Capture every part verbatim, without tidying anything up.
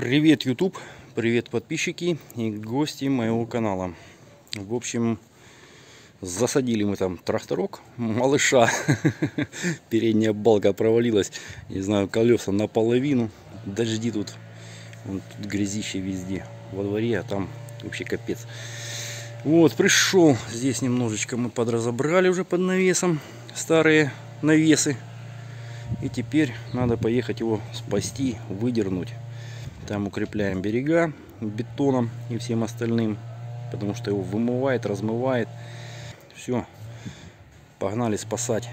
Привет, YouTube, привет, подписчики и гости моего канала. В общем, засадили мы там тракторок малыша. Передняя балка провалилась, не знаю, колеса наполовину. Дожди тут, вон, тут грязище везде во дворе, а там вообще капец. Вот, пришел, здесь немножечко мы подразобрали уже под навесом старые навесы. И теперь надо поехать его спасти, выдернуть. Там укрепляем берега бетоном и всем остальным, потому что его вымывает, размывает. Все, погнали спасать.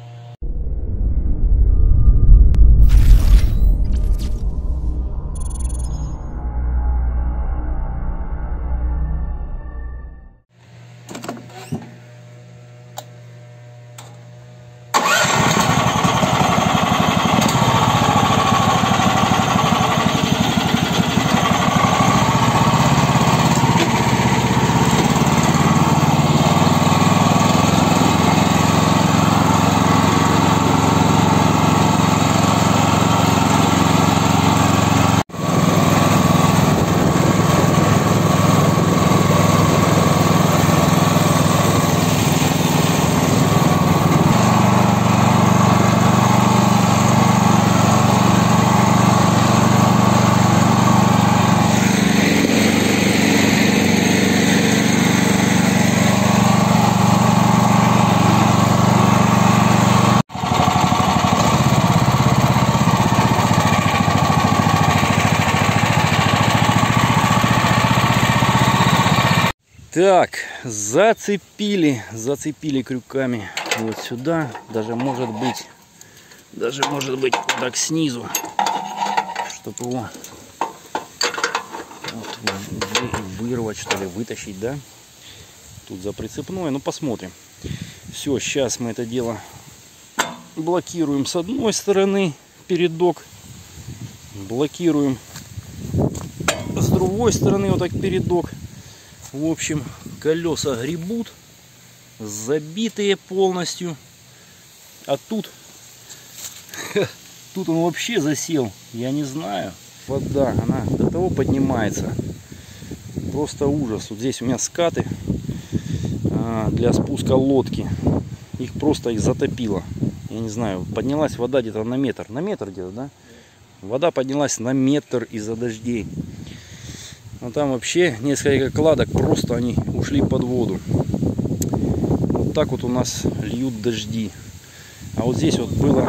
Так, зацепили, зацепили крюками вот сюда, даже может быть, даже может быть так снизу, чтобы его вот вырвать, что ли, вытащить, да? Тут за прицепное, ну посмотрим. Все, сейчас мы это дело блокируем с одной стороны передок, блокируем с другой стороны вот так передок. В общем, колеса гребут, забитые полностью. А тут, тут он вообще засел, я не знаю. Вода, она до того поднимается. Просто ужас. Вот здесь у меня скаты а, для спуска лодки. Их просто их затопило. Я не знаю, поднялась вода где-то на метр. На метр где-то, да? Вода поднялась на метр из-за дождей. Но там вообще несколько кладок, просто они ушли под воду. Вот так вот у нас льют дожди. А вот здесь вот было,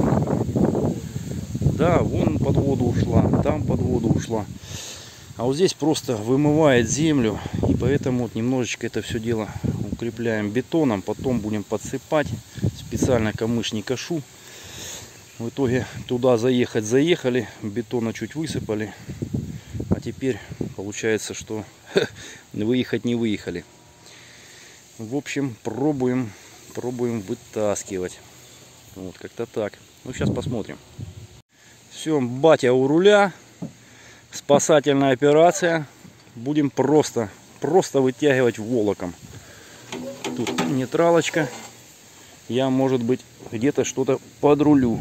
да, вон под воду ушла, там под воду ушла. А вот здесь просто вымывает землю. И поэтому вот немножечко это все дело укрепляем бетоном. Потом будем подсыпать. Специально камыш не кашу. В итоге туда заехать заехали, бетона чуть высыпали. А теперь получается, что выехать не выехали. В общем, пробуем, пробуем вытаскивать. Вот как-то так. Ну, сейчас посмотрим. Все, батя у руля. Спасательная операция. Будем просто, просто вытягивать волоком. Тут нейтралочка. Я, может быть, где-то что-то подрулю.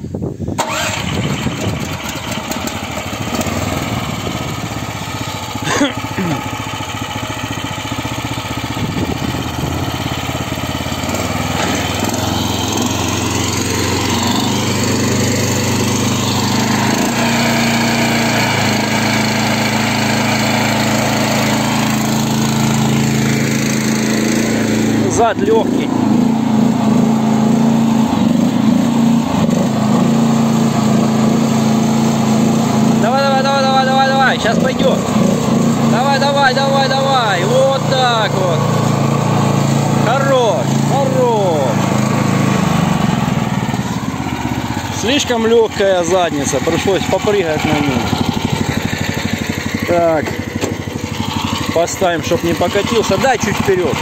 Зад легкий. Давай, давай, давай, давай, давай, давай, сейчас пойдет. Давай, давай, давай, давай. Вот так вот. Хорош, хорош. Слишком легкая задница. Пришлось попрыгать на ней. Так. Поставим, чтобы не покатился. Дай чуть вперед.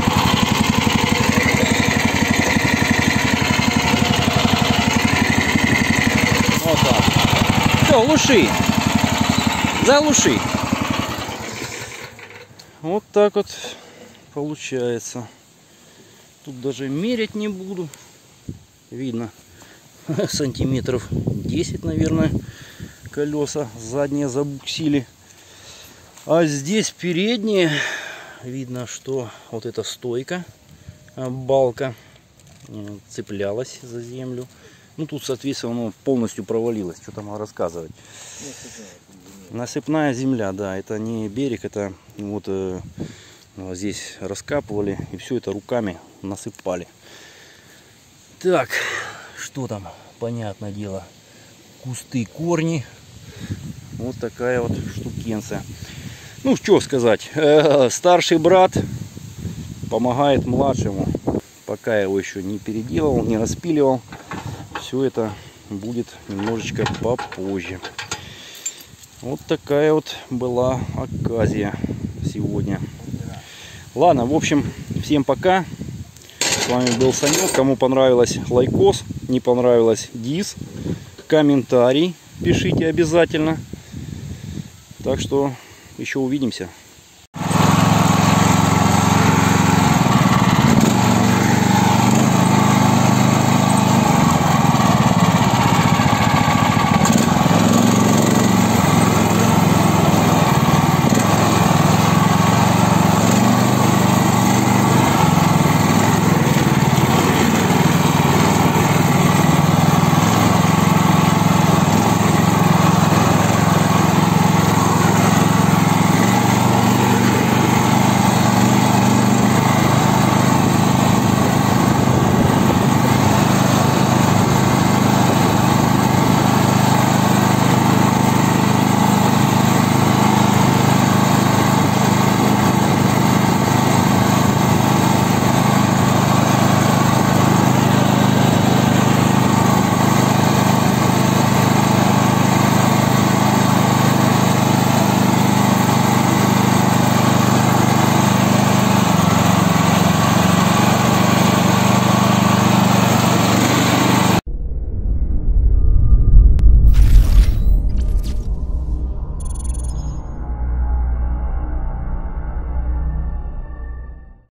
Вот так. Все, глуши. Заглуши. Вот так вот получается. Тут даже мерять не буду. Видно. Сантиметров десять, наверное, колеса задние забуксили. А здесь передние. Видно, что вот эта стойка, балка, цеплялась за землю. Ну тут, соответственно, оно полностью провалилось. Что там рассказывать? Насыпная земля, да. Это не берег, это вот э, здесь раскапывали и все это руками насыпали. Так, что там? Понятное дело. Кусты, корни. Вот такая вот штукенция. Ну, что сказать. Э, старший брат помогает младшему. Пока я его еще не переделал, не распиливал. Все это будет немножечко попозже. Вот такая вот была оказия сегодня. Ладно, в общем, всем пока. С вами был Санек. Кому понравилось, лайкос. Не понравилось, дис. Комментарий пишите обязательно. Так что еще увидимся.